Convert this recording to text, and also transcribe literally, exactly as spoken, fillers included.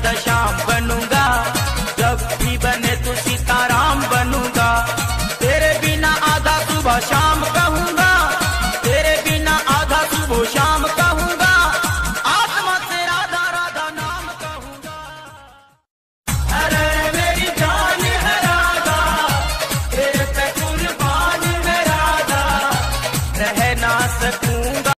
राधा श्याम बनूंगा, जब भी बने तो सीताराम बनूंगा, तेरे बिना आधा सुबह शाम